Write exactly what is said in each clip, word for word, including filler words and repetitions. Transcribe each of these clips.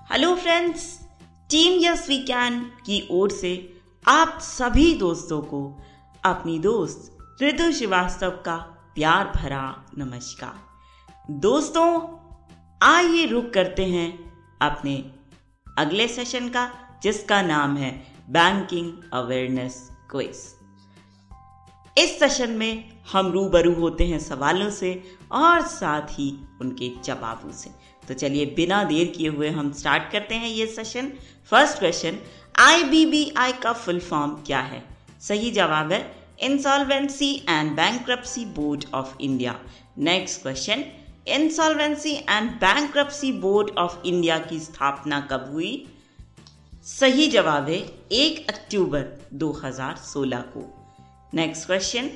Hello friends, team yes we can की ओर से आप सभी दोस्तों को अपनी दोस्त ऋतु श्रीवास्तव का प्यार भरा नमस्कार। दोस्तों, आइए रुक करते हैं अपने अगले सेशन का, जिसका नाम है बैंकिंग अवेयरनेस क्विज। इस सेशन में हम रूबरू होते हैं सवालों से और साथ ही उनके जवाबों से। तो चलिए बिना देर किए हुए हम स्टार्ट करते हैं ये session. First question, I B B I का फुल फॉर्म क्या है? सही जवाब है insolvency and bankruptcy board of India. Next question, insolvency and bankruptcy board of India की स्थापना कब हुई? सही जवाब है एक अक्टूबर दो हज़ार सोलह को। नेक्स्ट क्वेश्चन,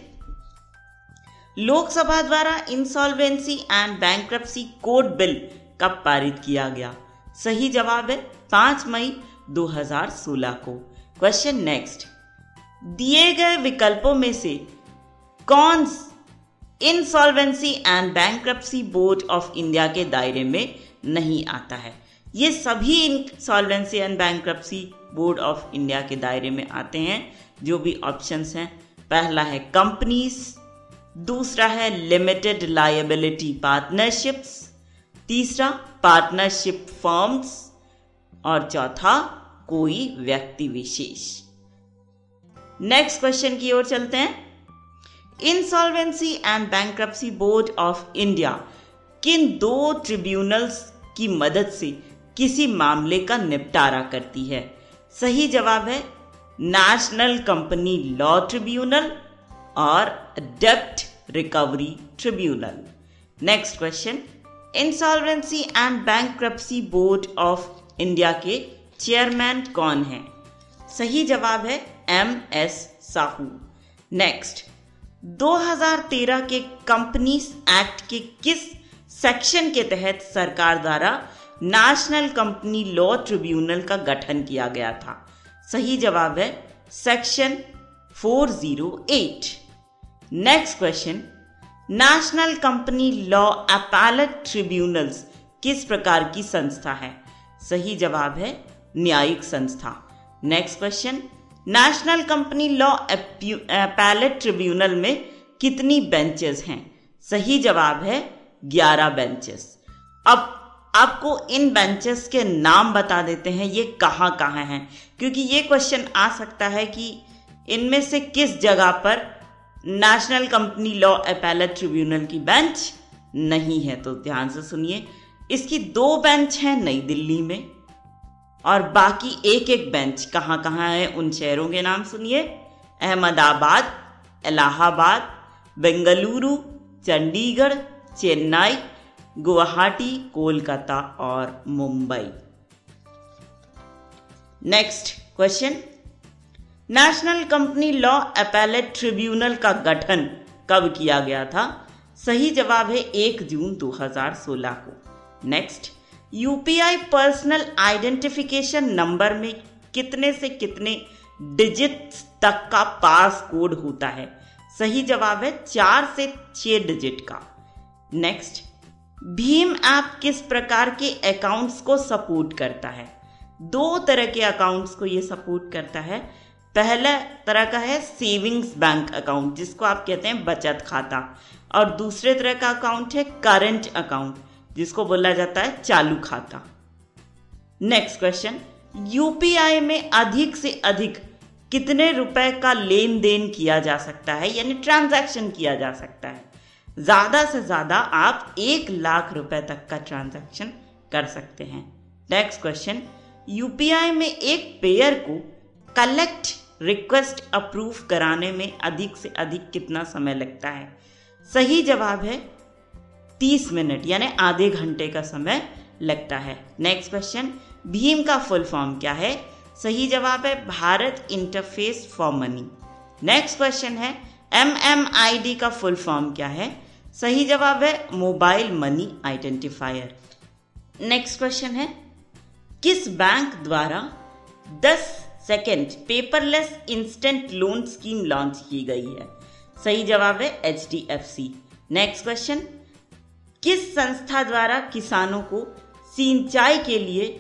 लोकसभा द्वारा insolvency and bankruptcy code bill कब पारित किया गया? सही जवाब है पाँच मई दो हज़ार सोलह को। क्वेश्चन नेक्स्ट, दिए गए विकल्पों में से कौन insolvency and bankruptcy board of India के दायरे में नहीं आता है? ये सभी insolvency and bankruptcy board of India के दायरे में आते हैं। जो भी ऑप्शंस हैं, पहला है कंपनीज, दूसरा है लिमिटेड लायबिलिटी पार्टनरशिप्स, तीसरा पार्टनरशिप फर्म्स और चौथा कोई व्यक्ति विशेष। नेक्स्ट क्वेश्चन की ओर चलते हैं। Insolvency and bankruptcy board of India किन दो ट्रिब्यूनल्स की मदद से किसी मामले का निपटारा करती है? सही जवाब है नेशनल कंपनी लॉ ट्रिब्यूनल और डेब्ट recovery tribunal. Next question, insolvency and bankruptcy board of India के चेयरमैन कौन हैं? सही जवाब है एम एस साहू। नेक्स्ट, दो हज़ार तेरह के कंपनीज एक्ट के किस सेक्शन के तहत सरकार द्वारा नेशनल कंपनी लॉ ट्रिब्यूनल का गठन किया गया था? सही जवाब है सेक्शन चार सौ आठ। Next question, national company law appellate tribunals किस प्रकार की संस्था है? सही जवाब है न्यायिक संस्था। Next question, national company law appellate tribunal में कितनी बेंचेस हैं? सही जवाब है ग्यारह बेंचेस। अब आपको इन बेंचेस के नाम बता देते हैं, ये कहाँ कहाँ हैं, क्योंकि ये क्वेश्चन आ सकता है कि इनमें से किस जगह पर national company law appellate tribunal की बेंच नहीं है। तो ध्यान से सुनिए, इसकी दो बेंच हैं नई दिल्ली में और बाकी एक एक बेंच कहाँ कहाँ है उन शहरों के नाम सुनिए। अहमदाबाद, इलाहाबाद, बेंगलुरु, चंडीगढ़, चेन्नई, गुवाहाटी, कोलकाता और Mumbai. Next question, national company law appellate tribunal का गठन कब किया गया था? सही जवाब है एक जून दो हज़ार सोलह को। Next, UPI personal identification number में कितने से कितने डिजिट तक का पास कोड होता है? सही जवाब है चार से छह डिजिट का। नेक्स्ट, भीम ऐप किस प्रकार के अकाउंट्स को सपोर्ट करता है? दो तरह के अकाउंट्स को ये सपोर्ट करता है। पहला तरह का है सेविंग्स बैंक अकाउंट, जिसको आप कहते हैं बचत खाता, और दूसरे तरह का अकाउंट है करंट अकाउंट, जिसको बोला जाता है चालू खाता। नेक्स्ट क्वेश्चन, यूपीआई में अधिक से अधिक कितने रुपए का लेन देन किया जा सकता है, यानी ट्रांजैक्शन किया जा सकता है? ज्यादा से ज्यादा आप एक लाख रुपए तक का ट्रांजैक्शन कर सकते हैं। नेक्स्ट क्वेश्चन, यूपीआई में एक पेयर को कलेक्ट रिक्वेस्ट अप्रूव कराने में अधिक से अधिक कितना समय लगता है? सही जवाब है तीस मिनट, यानी आधे घंटे का समय लगता है। नेक्स्ट क्वेश्चन, भीम का फुल फॉर्म क्या है? सही जवाब है Bharat interface for money. Next question है, एम एम आई डी का फुल फॉर्म क्या है? सही जवाब है mobile money identifier. Next question है, किस बैंक द्वारा दस second paperless instant loan scheme launch की गई है? सही जवाब है H D F C. Next question, किस संस्था द्वारा किसानों को सिंचाई के लिए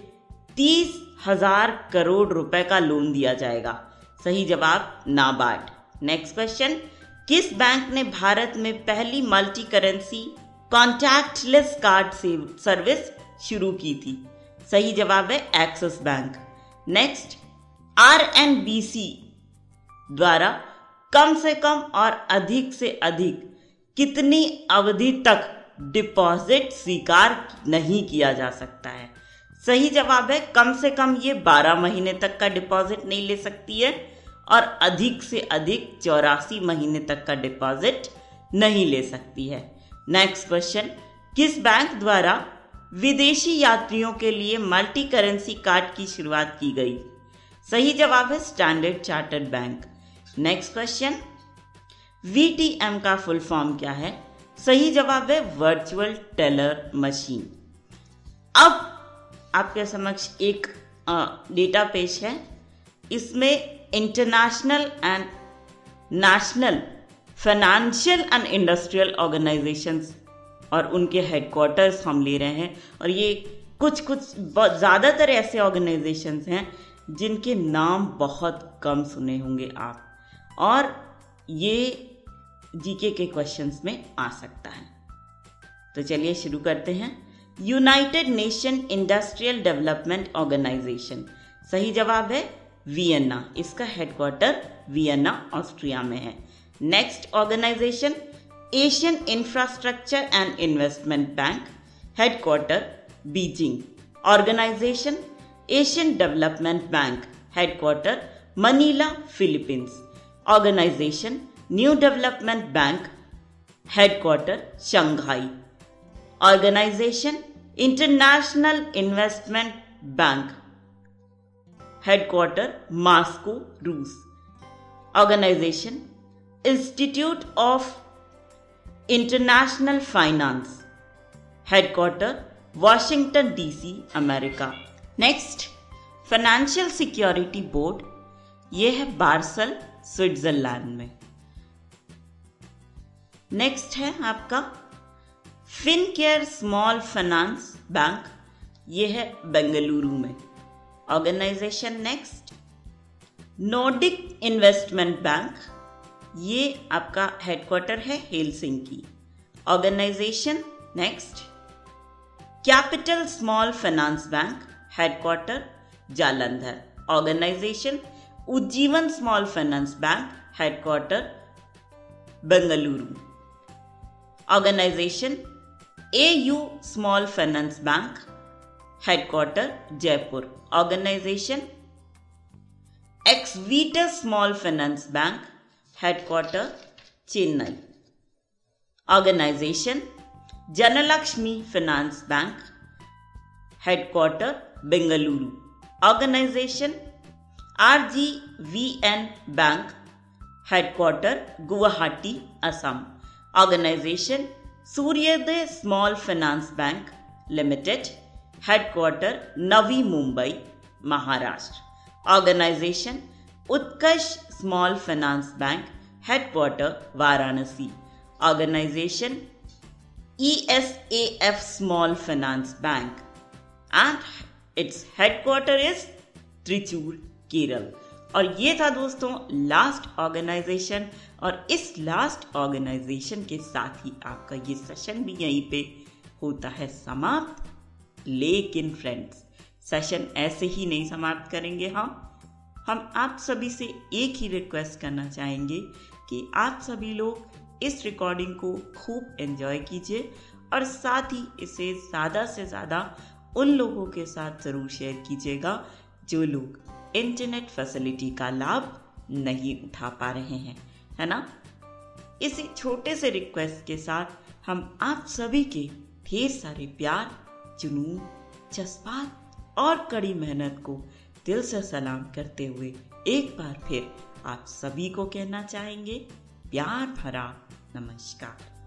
तीस हजार करोड़ रुपए का लोन दिया जाएगा। सही जवाब नाबार्ड। नेक्स्ट क्वेश्चन, किस बैंक ने भारत में पहली multi currency contactless card service शुरू की थी? सही जवाब है Axis bank. Next, R N B C द्वारा कम से कम और अधिक से अधिक कितनी अवधि तक डिपॉजिट स्वीकार नहीं किया जा सकता है? सही जवाब है कम से कम ये बारह महीने तक का डिपॉजिट नहीं ले सकती है और अधिक से अधिक चौरासी महीने तक का डिपॉजिट नहीं ले सकती है। नेक्स्ट क्वेश्चन, किस बैंक द्वारा विदेशी यात्रियों के लिए मल्टी करेंसी कार्ड की शुरुआत की गई? सही जवाब है Standard Chartered bank. Next question, V T M का फुल फॉर्म क्या है? सही जवाब है वर्चुअल टेलर मशीन। अब आपके समक्ष एक डेटा पेश है, इसमें international and national financial and industrial organisations और उनके हेडक्वार्टर्स हम ले रहे हैं और ये कुछ कुछ ज़्यादातर ऐसे ऑर्गेनाइजेशंस हैं जिनके नाम बहुत कम सुने होंगे आप, और ये जीके के क्वेश्चंस में आ सकता है। तो चलिए शुरू करते हैं। United Nation Industrial Development Organisation, सही जवाब है वियना। इसका हेडक्वार्टर वियना ऑस्ट्रिया में है। Next organisation, Asian infrastructure and investment bank, headquarter Beijing. Organisation, Asian development bank, headquarter Manila, Philippines. Organisation, new development bank, headquarter Shanghai. Organisation, international investment bank, headquarter Moscow, रूस। Organisation, institute of international finance, headquarter Washington DC, America. Next, financial security board, यह है बार्सल, Switzerland में। Next है आपका Fincare small finance bank, यह है बेंगलुरु में। Organisation next, Nordic investment bank, ये आपका हेडक्वार्टर है Helsinki. Organisation next, capital small finance bank, headquarter Jalandhar. Organisation, Ujjivan small finance bank, headquarter Bengaluru. Organisation, A U small finance bank, headquarter Jaipur. Organisation, Equitas small finance bank, headquarter Chennai. Organisation, Janalakshmi finance bank, headquarter Bengaluru. Organisation, R G V N bank, headquarter Guwahati, Assam. Organisation, Suryoday small finance bank limited, headquarter Navi Mumbai, Maharashtra. Organisation, Utkarsh small finance bank, headquarter Varanasi. Organisation, E S A F small finance bank and its headquarter is Trichur, Kerala. और ये था दोस्तों last organisation, और इस last organisation के साथ ही आपका ये सेशन भी यहीं पे होता है समाप्त। लेकिन फ्रेंड्स, सेशन ऐसे ही नहीं समाप्त करेंगे हम हम आप सभी से एक ही रिक्वेस्ट करना चाहेंगे कि आप सभी लोग इस रिकॉर्डिंग को खूब एंजॉय कीजिए और साथ ही इसे ज़्यादा से ज़्यादा उन लोगों के साथ ज़रूर शेयर कीजिएगा जो लोग इंटरनेट फैसिलिटी का लाभ नहीं उठा पा रहे हैं, है ना। इसी छोटे से रिक्वेस्ट के साथ हम आप सभी के ढेर सारे प्यार, जुनून, जज्बात और कड़ी मेहनत को दिल से सलाम करते हुए एक बार फिर आप सभी को कहना चाहेंगे प्यार भरा नमस्कार।